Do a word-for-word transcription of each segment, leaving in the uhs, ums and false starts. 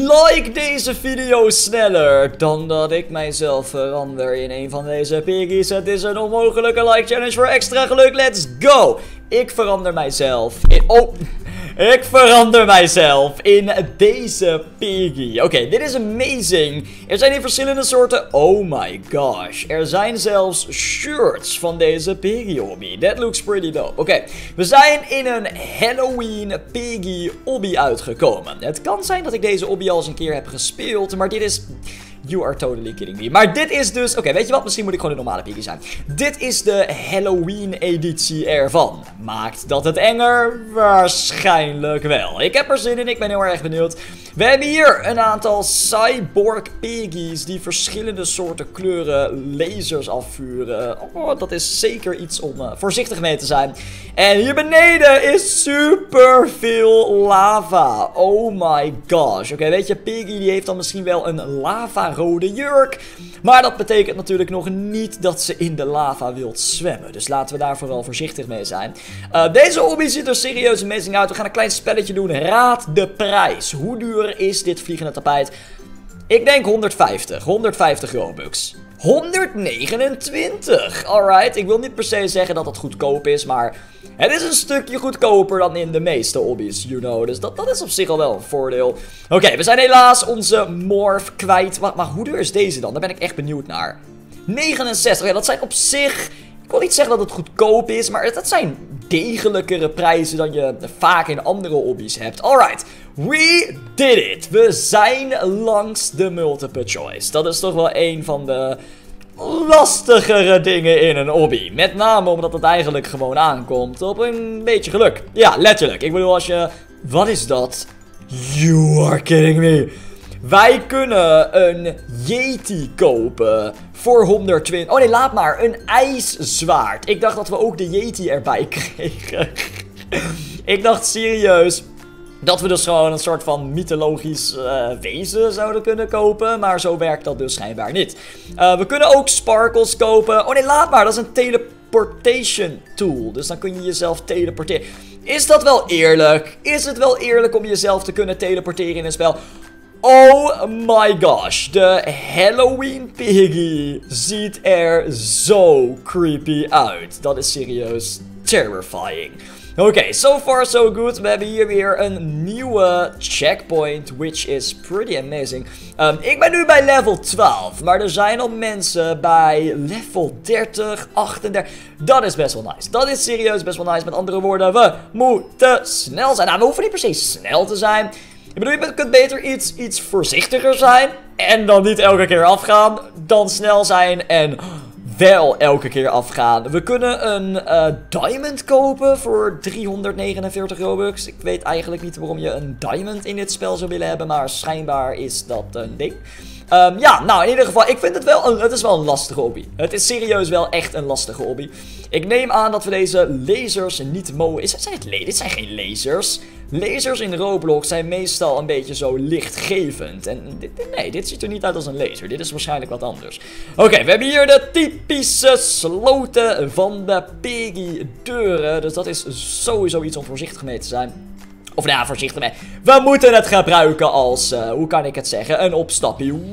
Like deze video sneller dan dat ik mijzelf verander in een van deze piggies. Het is een onmogelijke like challenge voor extra geluk. Let's go! Ik verander mijzelf in... Oh... Ik verander mijzelf in deze piggy. Oké, okay, dit is amazing. Er zijn hier verschillende soorten. Oh my gosh. Er zijn zelfs shirts van deze piggy hobby. That looks pretty dope. Oké, okay, we zijn in een Halloween piggy hobby uitgekomen. Het kan zijn dat ik deze hobby al eens een keer heb gespeeld, maar dit is... You are totally kidding me. Maar dit is dus... Oké, okay, weet je wat? Misschien moet ik gewoon een normale piggy zijn. Dit is de Halloween editie ervan. Maakt dat het enger? Waarschijnlijk wel. Ik heb er zin in. Ik ben heel erg benieuwd. We hebben hier een aantal cyborg piggies die verschillende soorten kleuren lasers afvuren. Oh, dat is zeker iets om uh, voorzichtig mee te zijn. En hier beneden is super veel lava. Oh my gosh. Oké, okay, weet je, piggy die heeft dan misschien wel een lava rode jurk. Maar dat betekent natuurlijk nog niet dat ze in de lava wilt zwemmen. Dus laten we daar vooral voorzichtig mee zijn. Uh, deze hobby ziet er serieus amazing uit. We gaan een klein spelletje doen. Raad de prijs. Hoe duur is dit vliegende tapijt? Ik denk honderdvijftig. honderdvijftig Robux. honderdnegenentwintig. Alright. Ik wil niet per se zeggen dat het goedkoop is. Maar het is een stukje goedkoper dan in de meeste hobby's, you know. Dus dat, dat is op zich al wel een voordeel. Oké, okay, we zijn helaas onze morph kwijt. Maar, maar hoe duur is deze dan? Daar ben ik echt benieuwd naar. negenenzestig. Ja, dat zijn op zich... Ik wil niet zeggen dat het goedkoop is, maar dat zijn degelijkere prijzen dan je vaak in andere hobby's hebt. Alright, we did it. We zijn langs de multiple choice. Dat is toch wel een van de lastigere dingen in een hobby. Met name omdat het eigenlijk gewoon aankomt op een beetje geluk. Ja, letterlijk. Ik bedoel, als je... Wat is dat? You are kidding me. Wij kunnen een Yeti kopen voor honderdtwintig. Oh nee, laat maar. Een ijszwaard. Ik dacht dat we ook de Yeti erbij kregen. Ik dacht serieus dat we dus gewoon een soort van mythologisch uh, wezen zouden kunnen kopen. Maar zo werkt dat dus schijnbaar niet. Uh, we kunnen ook sparkles kopen. Oh nee, laat maar. Dat is een teleportation tool. Dus dan kun je jezelf teleporteren. Is dat wel eerlijk? Is het wel eerlijk om jezelf te kunnen teleporteren in een spel? Oh my gosh, de Halloween piggy ziet er zo creepy uit. Dat is serieus terrifying. Oké, okay, so far so good. We hebben hier weer een nieuwe checkpoint, which is pretty amazing. Um, ik ben nu bij level twaalf, maar er zijn al mensen bij level dertig, achtendertig. Dat is best wel nice. Dat is serieus best wel nice. Met andere woorden, we moeten snel zijn. Nou, we hoeven niet per se snel te zijn. Ik bedoel, je kunt beter iets, iets voorzichtiger zijn en dan niet elke keer afgaan, dan snel zijn en wel elke keer afgaan. We kunnen een uh, diamond kopen voor driehonderdnegenenveertig Robux. Ik weet eigenlijk niet waarom je een diamond in dit spel zou willen hebben, maar schijnbaar is dat een ding. Um, ja, nou in ieder geval, ik vind het wel een, het is wel een lastige hobby. Het is serieus wel echt een lastige hobby. Ik neem aan dat we deze lasers niet mogen... Is het, zijn het Dit zijn geen lasers. Lasers in Roblox zijn meestal een beetje zo lichtgevend. En dit, nee, dit ziet er niet uit als een laser. Dit is waarschijnlijk wat anders. Oké, okay, we hebben hier de typische sloten van de piggy deuren. Dus dat is sowieso iets om voorzichtig mee te zijn. Of nou ja, voorzichtig mee. We moeten het gebruiken als, uh, hoe kan ik het zeggen, een opstapje.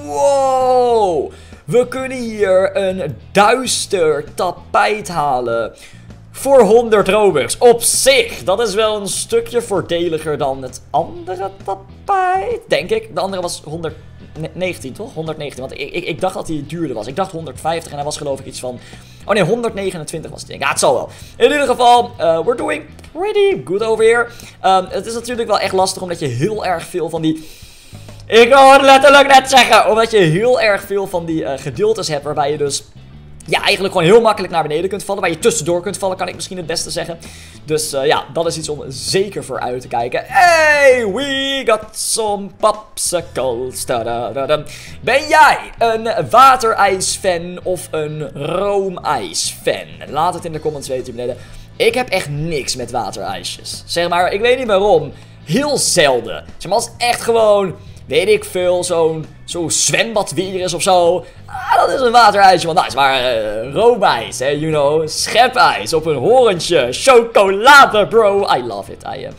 Wow! We kunnen hier een duister tapijt halen voor honderd Robux. Op zich, dat is wel een stukje voordeliger dan het andere tapijt, denk ik. De andere was honderdnegentien, toch? honderdnegentien, want ik, ik, ik dacht dat hij duurder was. Ik dacht honderdvijftig en hij was geloof ik iets van... Oh nee, honderdnegenentwintig was het ding. Ja, het zal wel. In ieder geval, uh, we're doing pretty good over here. Um, het is natuurlijk wel echt lastig omdat je heel erg veel van die... Ik wil het letterlijk net zeggen. Omdat je heel erg veel van die uh, gedeeltes hebt waarbij je dus... Ja, eigenlijk gewoon heel makkelijk naar beneden kunt vallen. Waar je tussendoor kunt vallen, kan ik misschien het beste zeggen. Dus uh, ja, dat is iets om zeker voor uit te kijken. Hey, we got some popsicles. Tadadadam. Ben jij een waterijsfan of een roomijsfan? Laat het in de comments weten hier beneden. Ik heb echt niks met waterijsjes. Zeg maar, ik weet niet waarom. Heel zelden. Zeg maar, als het echt gewoon... Weet ik veel, zo'n zo zwembad weer is of zo. Ah, dat is een waterijsje van nice. Maar uh, roomijs, hè, you know. Schepijs op een horentje. Chocolade, bro. I love it. I, uh,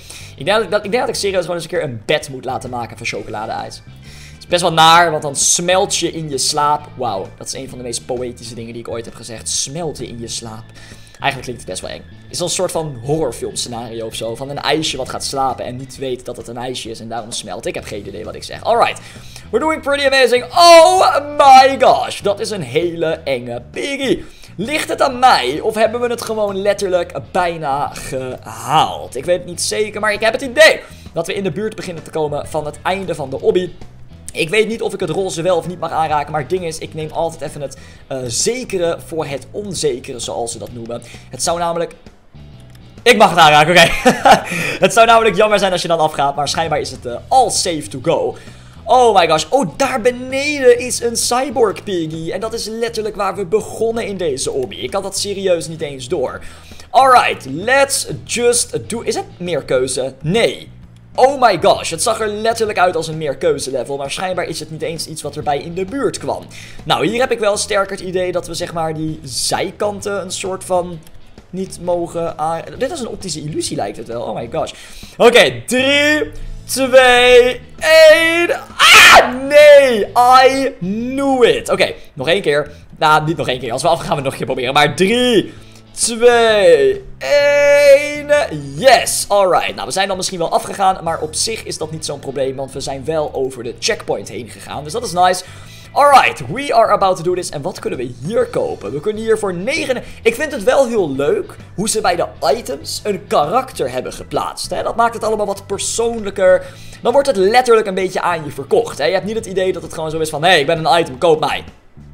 Ik denk dat, dat, ik denk dat ik serieus gewoon eens een keer een bed moet laten maken van chocoladeijs. Het is best wel naar, want dan smelt je in je slaap. Wauw, dat is een van de meest poëtische dingen die ik ooit heb gezegd. Smelten in je slaap. Eigenlijk klinkt het best wel eng. Het is een soort van horrorfilm scenario of zo. Van een ijsje wat gaat slapen en niet weet dat het een ijsje is en daarom smelt. Ik heb geen idee wat ik zeg. Alright. We're doing pretty amazing. Oh my gosh. Dat is een hele enge piggy. Ligt het aan mij of hebben we het gewoon letterlijk bijna gehaald? Ik weet het niet zeker, maar ik heb het idee dat we in de buurt beginnen te komen van het einde van de obby. Ik weet niet of ik het roze wel of niet mag aanraken, maar het ding is, ik neem altijd even het uh, zekere voor het onzekere, zoals ze dat noemen. Het zou namelijk... Ik mag het aanraken, oké. Okay. Het zou namelijk jammer zijn als je dan afgaat, maar schijnbaar is het uh, all safe to go. Oh my gosh. Oh, daar beneden is een cyborg piggy. En dat is letterlijk waar we begonnen in deze obby. Ik had dat serieus niet eens door. Alright, let's just do... Is het meer keuze? Nee. Oh my gosh, het zag er letterlijk uit als een meerkeuze level, maar schijnbaar is het niet eens iets wat erbij in de buurt kwam. Nou, hier heb ik wel sterk het idee dat we zeg maar die zijkanten een soort van niet mogen aan... Dit is een optische illusie lijkt het wel, oh my gosh. Oké, okay, drie, twee, één... Ah, nee! I knew it! Oké, okay, nog één keer. Nou, niet nog één keer, als we af gaan we het nog een keer proberen, maar drie... twee, één, yes, alright. Nou, we zijn dan misschien wel afgegaan, maar op zich is dat niet zo'n probleem, want we zijn wel over de checkpoint heen gegaan, dus dat is nice. Alright, we are about to do this. En wat kunnen we hier kopen? We kunnen hier voor negen... Ik vind het wel heel leuk hoe ze bij de items een karakter hebben geplaatst. Hè? Dat maakt het allemaal wat persoonlijker. Dan wordt het letterlijk een beetje aan je verkocht. Hè? Je hebt niet het idee dat het gewoon zo is van... Hé, hey, ik ben een item, koop mij.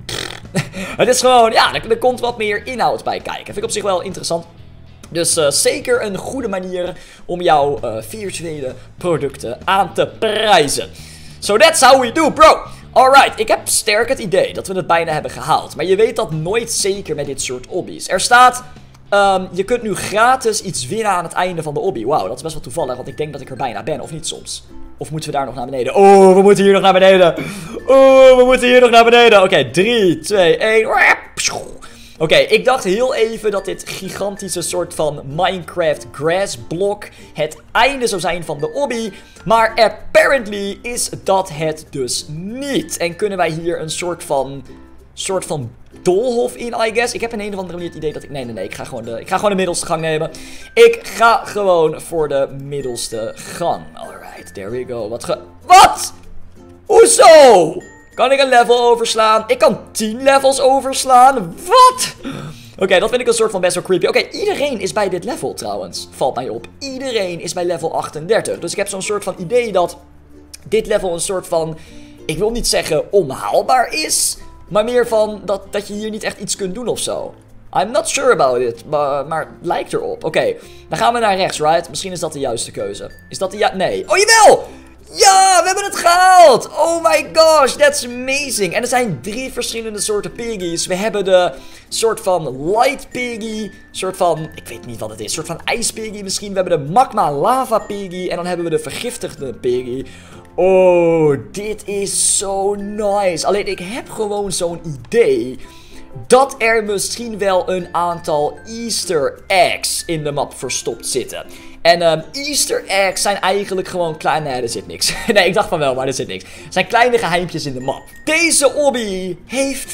Het is gewoon, ja, er, er komt wat meer inhoud bij kijken. Vind ik op zich wel interessant. Dus uh, zeker een goede manier om jouw uh, virtuele producten aan te prijzen. So that's how we do, bro. Alright, ik heb sterk het idee dat we het bijna hebben gehaald. Maar je weet dat nooit zeker met dit soort obby's. Er staat, um, je kunt nu gratis iets winnen aan het einde van de obby. Wauw, dat is best wel toevallig, want ik denk dat ik er bijna ben, of niet soms? Of moeten we daar nog naar beneden? Oh, we moeten hier nog naar beneden. Oh, we moeten hier nog naar beneden. Oké, okay, drie, twee, één. Oké, okay, ik dacht heel even dat dit gigantische soort van Minecraft grass blok het einde zou zijn van de obby. Maar apparently is dat het dus niet. En kunnen wij hier een soort van, soort van doolhof in, I guess. Ik heb een, een of andere manier het idee dat ik... Nee, nee, nee. Ik ga gewoon de, ik ga gewoon de middelste gang nemen. Ik ga gewoon voor de middelste gang. Alright, there we go. Wat ge... Wat? Hoezo? Kan ik een level overslaan? Ik kan tien levels overslaan? Wat? Oké, okay, dat vind ik een soort van best wel creepy. Oké, okay, iedereen is bij dit level trouwens. Valt mij op. Iedereen is bij level achtendertig. Dus ik heb zo'n soort van idee dat dit level een soort van... Ik wil niet zeggen onhaalbaar is... Maar meer van dat, dat je hier niet echt iets kunt doen of zo. I'm not sure about it, maar, maar het lijkt erop. Oké, okay, dan gaan we naar rechts, right? Misschien is dat de juiste keuze. Is dat de ja... Nee. Oh, jawel! Ja, we hebben het gehaald! Oh my gosh, that's amazing. En er zijn drie verschillende soorten piggies. We hebben de soort van light piggy, soort van, ik weet niet wat het is, soort van ijspiggy misschien. We hebben de magma lava piggy en dan hebben we de vergiftigde piggy. Oh, dit is zo nice. Alleen ik heb gewoon zo'n idee dat er misschien wel een aantal Easter eggs in de map verstopt zitten. En um, Easter eggs zijn eigenlijk gewoon klein... Nee, er zit niks. Nee, ik dacht van wel, maar er zit niks. Het zijn kleine geheimpjes in de map. Deze obby heeft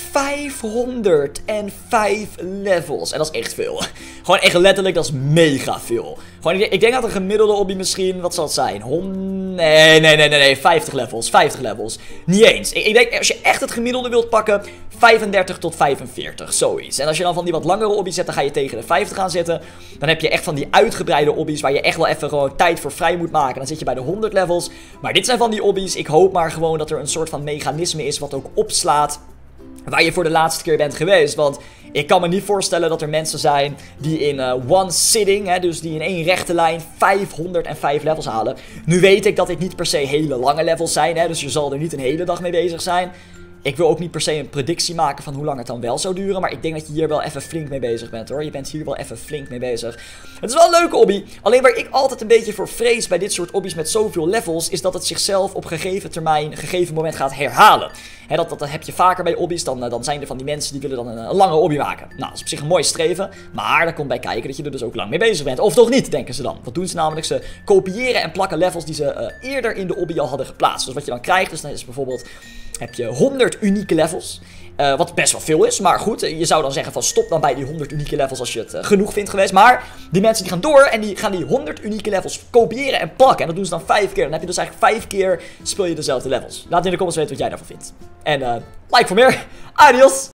vijfhonderdvijf levels. En dat is echt veel. Gewoon echt letterlijk, dat is mega veel. Gewoon, ik denk dat een gemiddelde obby misschien... Wat zal het zijn? honderd... Nee, nee, nee, nee, nee. vijftig levels. vijftig levels. Niet eens. Ik, ik denk, als je echt het gemiddelde wilt pakken... vijfendertig tot vijfenveertig. Zoiets. En als je dan van die wat langere obby's zet, dan ga je tegen de vijftig gaan zitten. Dan heb je echt van die uitgebreide obby's waar je echt wel even gewoon tijd voor vrij moet maken. Dan zit je bij de honderd levels. Maar dit zijn van die obby's. Ik hoop maar gewoon dat er een soort van mechanisme is wat ook opslaat waar je voor de laatste keer bent geweest. Want ik kan me niet voorstellen dat er mensen zijn die in uh, one sitting, hè, dus die in één rechte lijn vijfhonderdvijf levels halen. Nu weet ik dat dit niet per se hele lange levels zijn, hè, dus je zal er niet een hele dag mee bezig zijn. Ik wil ook niet per se een predictie maken van hoe lang het dan wel zou duren. Maar ik denk dat je hier wel even flink mee bezig bent hoor. Je bent hier wel even flink mee bezig. Het is wel een leuke hobby. Alleen waar ik altijd een beetje voor vrees bij dit soort hobby's met zoveel levels, is dat het zichzelf op gegeven termijn, een gegeven moment gaat herhalen. He, dat, dat, dat heb je vaker bij hobby's. Dan, dan zijn er van die mensen die willen dan een, een lange hobby maken. Nou, dat is op zich een mooi streven. Maar daar komt bij kijken dat je er dus ook lang mee bezig bent. Of toch niet, denken ze dan. Wat doen ze namelijk? Ze kopiëren en plakken levels die ze uh, eerder in de hobby al hadden geplaatst. Dus wat je dan krijgt, dus dan is bijvoorbeeld, heb je honderd unieke levels. Uh, wat best wel veel is, maar goed, je zou dan zeggen van stop dan bij die honderd unieke levels als je het uh, genoeg vindt geweest. Maar die mensen die gaan door en die gaan die honderd unieke levels kopiëren en plakken. En dat doen ze dan vijf keer. Dan heb je dus eigenlijk vijf keer speel je dezelfde levels. Laat in de comments weten wat jij daarvan vindt. En uh, like voor meer. Adios!